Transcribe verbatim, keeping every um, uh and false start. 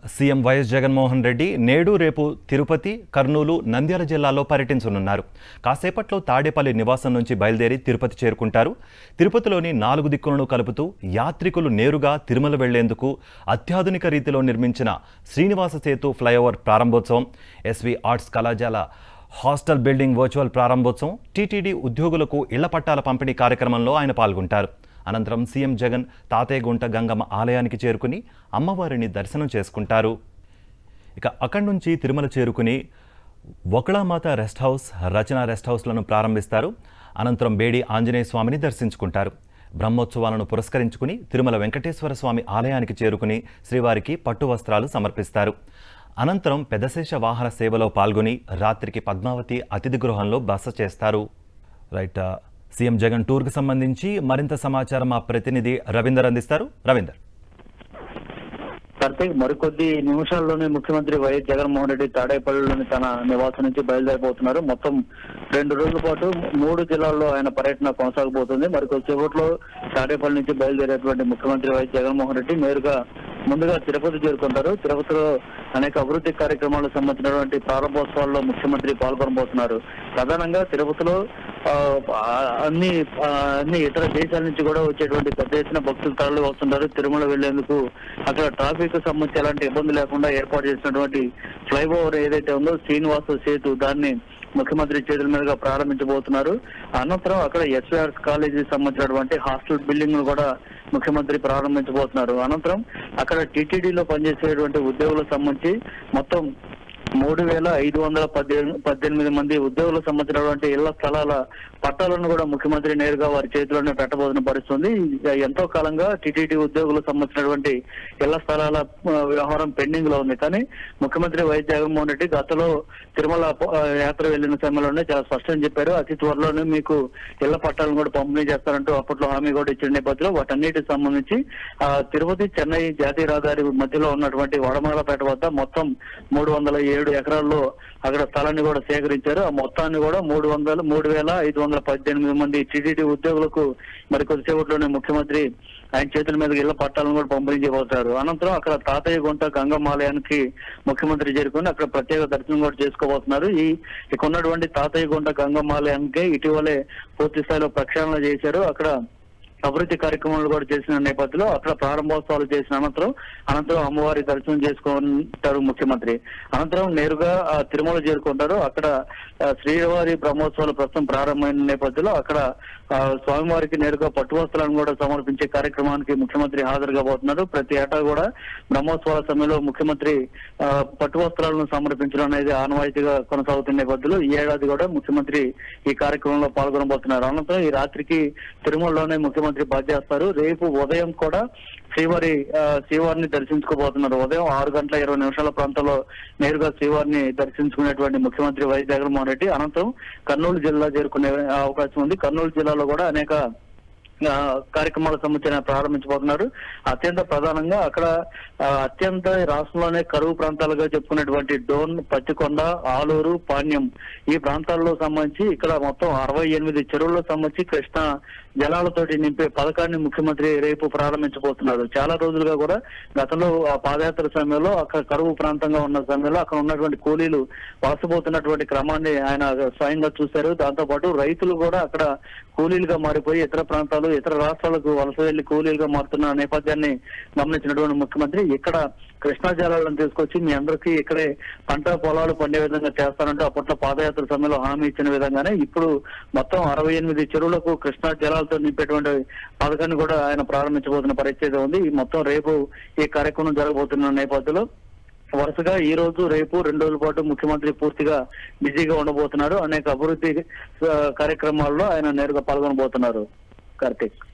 CM YS Jaganmohan Reddy నేడు రేపు తిరుపతి, కర్నూలు, నంద్యాల జిల్లాల్లో పర్యటించనున్నారు. కాసేపట్లో తాడేపల్లి నివాసం నుంచి బయలుదేరి తిరుపతి చేరుకుంటారు. తిరుపతిలోని నాలుగు దిక్కులను కలుపుతూ యాత్రికులు నేరుగా తిరుమల వెళ్లేందుకు అత్యాధునిక రీతిలో నిర్మించిన శ్రీనివాస సేతు ఫ్లైఓవర్ ప్రారంభోత్సవం, ఎస్వి ఆర్ట్స్ కళాశాల హాస్టల్ బిల్డింగ్ వర్చువల్ ప్రారంభోత్సవం, టీటీడీ ఉద్యోగులకు ఇళ్ల పట్టాల పంపిణీ కార్యక్రమంలో ఆయన పాల్గొంటారు. అనంతరం సీఎం జగన్ తాతయ్యగుంట గంగమ్మ ఆలయానికి చేరుకుని అమ్మవారిని దర్శనం చేసుకుంటారు. ఇక అక్కడి నుంచి తిరుమల చేరుకుని Vakulamata rest house, Rachana rest హౌస్లను ప్రారంభిస్తారు. అనంతరం బేడి ఆంజనేయ స్వామిని దర్శించుకుంటారు. బ్రహ్మోత్సవాలను పురస్కరించుకుని తిరుమల వెంకటేశ్వర స్వామి ఆలయానికి చేరుకుని శ్రీవారికి పట్టు వస్త్రాలు సమర్పిస్తారు. అనంతరం పెదశేష వాహన సేవలో పాల్గొని రాత్రికి పద్మావతి అతిథి గృహంలో బస చేస్తారు. రైట్, సీఎం జగన్ టూర్కు సంబంధించి మరింత సమాచారం మా ప్రతినిధి రవీందర్ అందిస్తారు. రవీందర్. కార్తీక్, మరికొద్ది నిమిషాల్లోనే ముఖ్యమంత్రి వైఎస్ జగన్మోహన్ రెడ్డి తాడేపల్లిలోని తన నివాసం నుంచి బయలుదేరిపోతున్నారు. మొత్తం రెండు రోజుల పాటు మూడు జిల్లాల్లో ఆయన పర్యటన కొనసాగబోతుంది. మరికొద్దిసేపట్లో తాడేపల్లి నుంచి బయలుదేరేటువంటి ముఖ్యమంత్రి వైఎస్ జగన్మోహన్ రెడ్డి నేరుగా ముందుగా తిరుపతి చేరుకుంటారు. తిరుపతిలో అనేక అభివృద్ధి కార్యక్రమాలకు సంబంధించినటువంటి ప్రారంభోత్సవాల్లో ముఖ్యమంత్రి పాల్గొనబోతున్నారు. ప్రధానంగా తిరుపతిలో అన్ని అన్ని ఇతర దేశాల నుంచి కూడా వచ్చేటువంటి పెద్ద ఎత్తున భక్తులు తరలి వస్తుంటారు తిరుమల వెళ్లేందుకు. అక్కడ ట్రాఫిక్ సంబంధించి ఎలాంటి ఇబ్బంది లేకుండా ఏర్పాటు చేసినటువంటి ఫ్లైఓవర్ ఏదైతే ఉందో శ్రీనివాస సేతు, దాన్ని ముఖ్యమంత్రి చేతుల మీదుగా ప్రారంభించబోతున్నారు. అనంతరం అక్కడ ఎస్విఆర్ కాలేజీకి సంబంధించినటువంటి హాస్టల్ బిల్డింగ్ ను కూడా ముఖ్యమంత్రి ప్రారంభించబోతున్నారు. అనంతరం అక్కడ టీటీడీలో పనిచేసేటువంటి ఉద్యోగులకు సంబంధించి మొత్తం మూడు వేల ఐదు వందల పద్దెనిమిది పద్దెనిమిది మంది ఉద్యోగులకు సంబంధించినటువంటి ఇళ్ల స్థలాల పట్టాలను కూడా ముఖ్యమంత్రి నేరుగా వారి చేతిలోనే పెట్టబోతున్న పరిస్థితుంది. ఎంతో కాలంగా టీటీడీ ఉద్యోగులకు సంబంధించినటువంటి ఇళ్ల స్థలాల వ్యవహారం పెండింగ్ లో ఉంది. కానీ ముఖ్యమంత్రి వైఎస్ జగన్మోహన్ రెడ్డి గతంలో తిరుమల యాత్ర వెళ్లిన సమయంలోనే చాలా స్పష్టం చెప్పారు, అతి త్వరలోనే మీకు ఇళ్ల పట్టాలను కూడా పంపిణీ చేస్తారంటూ అప్పట్లో హామీ కూడా ఇచ్చిన నేపథ్యంలో వాటన్నిటికి సంబంధించి ఆ తిరుపతి చెన్నై జాతీయ రహదారి మధ్యలో ఉన్నటువంటి వడమలపేట వద్ద మొత్తం మూడు వందల ఏడు ఎకరాల్లో అక్కడ స్థలాన్ని కూడా సేకరించారు. ఆ మొత్తాన్ని కూడా మూడు వందల మూడు వేల ఐదు వందల పద్దెనిమిది మంది టీటీడీ ఉద్యోగులకు మరి కొద్దిసేపట్లోనే ముఖ్యమంత్రి ఆయన చేతుల మీద ఇళ్ల పట్టాలను కూడా పంపిణీ చేయబోతారు. అనంతరం అక్కడ తాతయ్యగుంట గంగమ్మ ఆలయానికి ముఖ్యమంత్రి చేరుకుని అక్కడ ప్రత్యేక దర్శనం కూడా చేసుకోబోతున్నారు. ఈ ఇక ఉన్నటువంటి తాతయ్యగుంట గంగమ్మ ఆలయానికి ఇటీవలే పూర్తి స్థాయిలో ప్రక్షాళన చేశారు. అక్కడ అభివృద్ధి కార్యక్రమాలు కూడా చేసిన నేపథ్యంలో అక్కడ ప్రారంభోత్సవాలు చేసిన అనంతరం అనంతరం అమ్మవారి దర్శనం చేసుకుంటారు ముఖ్యమంత్రి. అనంతరం నేరుగా తిరుమల చేరుకుంటారు. అక్కడ శ్రీవారి బ్రహ్మోత్సవాలు ప్రస్తుతం ప్రారంభమైన నేపథ్యంలో అక్కడ స్వామివారికి నేరుగా పట్టు వస్త్రాలను కూడా సమర్పించే కార్యక్రమానికి ముఖ్యమంత్రి హాజరు కాబోతున్నారు. ప్రతి ఏటా కూడా బ్రహ్మోత్సవాల సమయంలో ముఖ్యమంత్రి పట్టు వస్త్రాలను సమర్పించడం అనేది ఆనవాయితీగా కొనసాగుతున్న నేపథ్యంలో ఈ ఏడాది కూడా ముఖ్యమంత్రి ఈ కార్యక్రమంలో పాల్గొనబోతున్నారు. అనంతరం ఈ రాత్రికి తిరుమలలోనే ముఖ్యమంత్రి బస చేస్తారు. రేపు ఉదయం కూడా శ్రీవారి శ్రీవారిని దర్శించుకోబోతున్నారు. ఉదయం ఆరు గంటల ఇరవై నిమిషాల ప్రాంతంలో నేరుగా శ్రీవారిని దర్శించుకునేటువంటి ముఖ్యమంత్రి వైఎస్ జగన్మోహన్ రెడ్డి అనంతరం కర్నూలు జిల్లా చేరుకునే అవకాశం ఉంది. కర్నూలు జిల్లాలో కూడా అనేక కార్యక్రమాలకు సంబంధించిన ప్రారంభించబోతున్నారు. అత్యంత ప్రధానంగా అక్కడ అత్యంత రాష్ట్రంలోనే కరువు ప్రాంతాలుగా చెప్పుకున్నటువంటి డోన్, పత్తికొండ, ఆలూరు, పాణ్యం ఈ ప్రాంతాల్లో సంబంధించి ఇక్కడ మొత్తం అరవై ఎనిమిది చెరువులకు సంబంధించి కృష్ణా జలాలతోటి నింపే పథకాన్ని ముఖ్యమంత్రి రేపు ప్రారంభించబోతున్నారు. చాలా రోజులుగా కూడా గతంలో ఆ పాదయాత్ర సమయంలో అక్కడ కరువు ప్రాంతంగా ఉన్న సమయంలో అక్కడ ఉన్నటువంటి కూలీలు వలసపోతున్నటువంటి క్రమాన్ని ఆయన స్వయంగా చూశారు. దాంతో పాటు రైతులు కూడా అక్కడ కూలీలుగా మారిపోయి ఇతర ప్రాంతాలు ఇతర రాష్ట్రాలకు వలస వెళ్లి కూలీలుగా మారుతున్న నేపథ్యాన్ని గమనించినటువంటి ముఖ్యమంత్రి ఇక్కడ కృష్ణా జలాలను తీసుకొచ్చి మీ అందరికీ ఇక్కడే పంట పొలాలు పండే విధంగా చేస్తారంటూ అప్పట్లో పాదయాత్ర సమయంలో హామీ ఇచ్చిన విధంగానే ఇప్పుడు మొత్తం అరవై ఎనిమిది చెరువులకు కృష్ణా జలాలతో నింపేటువంటి పథకాన్ని కూడా ఆయన ప్రారంభించబోతున్న పరిస్థితి ఉంది. ఈ మొత్తం రేపు ఈ కార్యక్రమం జరగబోతున్న నేపథ్యంలో వరుసగా ఈ రోజు రేపు రెండు రోజుల పాటు ముఖ్యమంత్రి పూర్తిగా బిజీగా ఉండబోతున్నారు. అనేక అభివృద్ధి కార్యక్రమాల్లో ఆయన నేరుగా పాల్గొనబోతున్నారు. కార్తీక్.